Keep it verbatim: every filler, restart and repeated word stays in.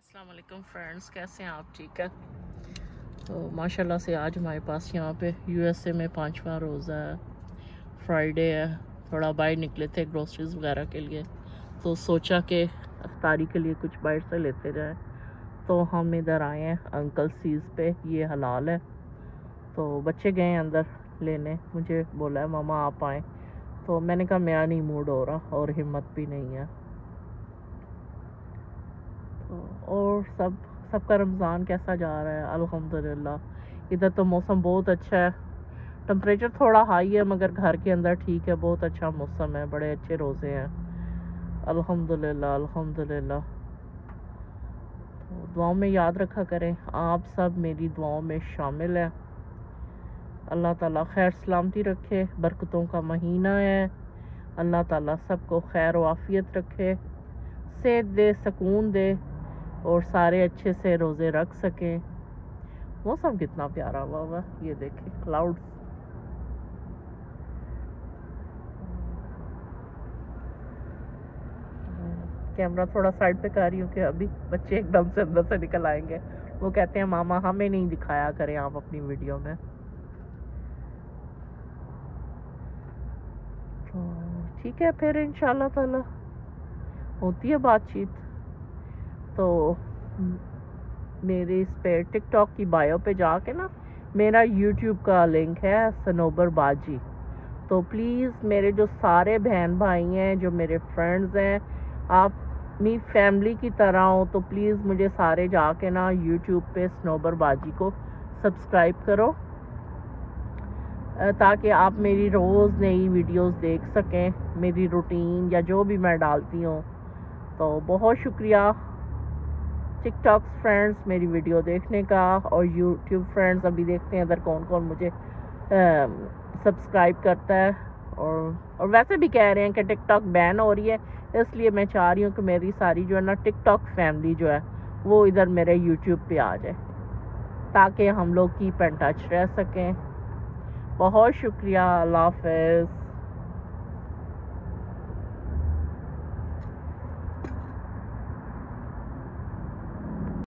अस्सलाम वालेकुम फ्रेंड्स, कैसे हैं आप? ठीक है। तो माशाल्लाह से आज हमारे पास यहाँ पे यूएसए में पांचवा रोज़ा है, फ्राइडे है। थोड़ा बाहर निकले थे ग्रोसरीज वगैरह के लिए, तो सोचा कि अफ्तारी के लिए कुछ बाहर से लेते जाएं। तो हम इधर आए हैं अंकल सीज़ पे, ये हलाल है। तो बच्चे गए हैं अंदर लेने, मुझे बोला है मामा आप आएँ। तो मैंने कहा मेरा नहीं मूड हो रहा और हिम्मत भी नहीं है। और सब सबका रमज़ान कैसा जा रहा है? अल्हम्दुलिल्लाह। इधर तो मौसम बहुत अच्छा है, टेम्परेचर थोड़ा हाई है मगर घर के अंदर ठीक है, बहुत अच्छा मौसम है, बड़े अच्छे रोज़े हैं। अल्हम्दुलिल्लाह अल्हम्दुलिल्लाह। तो दुआओं में याद रखा करें, आप सब मेरी दुआओं में शामिल हैं। अल्लाह ताला खैर सलामती रखे, बरकतों का महीना है। अल्लाह ताला सबको खैर व आफियत रखे, सेहत दे, सुकून दे और सारे अच्छे से रोज़े रख सकें। मौसम कितना प्यारा हुआ हुआ, ये देखें क्लाउड्स। कैमरा थोड़ा साइड पे कर रही हूँ कि अभी बच्चे एकदम से अंदर से निकल आएंगे। वो कहते हैं मामा हमें नहीं दिखाया करें आप अपनी वीडियो में। तो ठीक है, फिर इंशाल्लाह ताला होती है बातचीत। तो मेरे इस पे टिकटॉक की बायो पे जाके ना मेरा यूट्यूब का लिंक है सनोबर बाजी। तो प्लीज़ मेरे जो सारे बहन भाई हैं, जो मेरे फ्रेंड्स हैं, आप मेरी फैमिली की तरह हो, तो प्लीज़ मुझे सारे जाके ना यूट्यूब पे सनोबर बाजी को सब्सक्राइब करो, ताकि आप मेरी रोज़ नई वीडियोस देख सकें, मेरी रूटीन या जो भी मैं डालती हूँ। तो बहुत शुक्रिया टिकटॉक फ्रेंड्स मेरी वीडियो देखने का, और यूट्यूब फ्रेंड्स अभी देखते हैं इधर कौन कौन मुझे सब्सक्राइब करता है। और और वैसे भी कह रहे हैं कि टिकटॉक बैन हो रही है, इसलिए मैं चाह रही हूँ कि मेरी सारी जो है ना टिकटॉक फैमिली जो है वो इधर मेरे यूट्यूब पे आ जाए, ताकि हम लोग कीप इन टच रह सकें। बहुत शुक्रिया, अल्लाह हाफ़िज़।